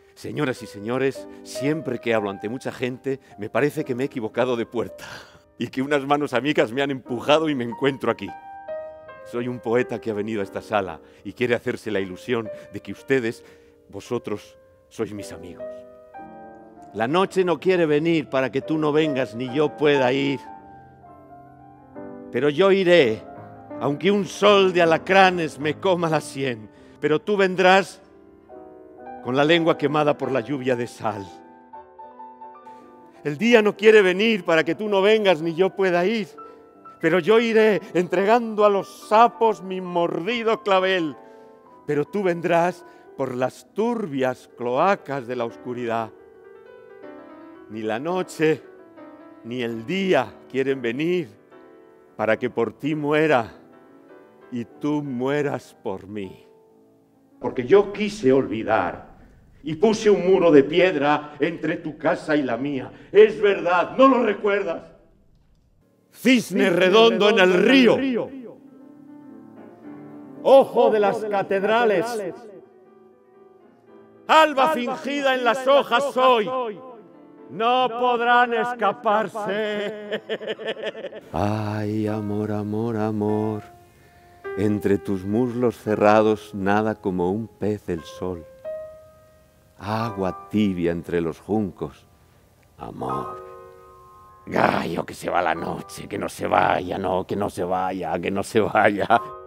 Señoras y señores, siempre que hablo ante mucha gente, me parece que me he equivocado de puerta y que unas manos amigas me han empujado y me encuentro aquí. Soy un poeta que ha venido a esta sala y quiere hacerse la ilusión de que ustedes, vosotros, sois mis amigos. La noche no quiere venir para que tú no vengas ni yo pueda ir. Pero yo iré, aunque un sol de alacranes me coma la sien. Pero tú vendrás con la lengua quemada por la lluvia de sal. El día no quiere venir para que tú no vengas ni yo pueda ir. Pero yo iré entregando a los sapos mi mordido clavel. Pero tú vendrás por las turbias cloacas de la oscuridad. Ni la noche ni el día quieren venir para que por ti muera y tú mueras por mí. Porque yo quise olvidar y puse un muro de piedra entre tu casa y la mía. Es verdad, ¿no lo recuerdas? Cisne redondo en el río. Ojo de las catedrales. Alba fingida en las hojas soy. No podrán escaparse. Ay, amor, amor, amor. Entre tus muslos cerrados nada como un pez el sol. Agua tibia entre los juncos. Amor. Gallo, que se va la noche, que no se vaya, no, que no se vaya, que no se vaya.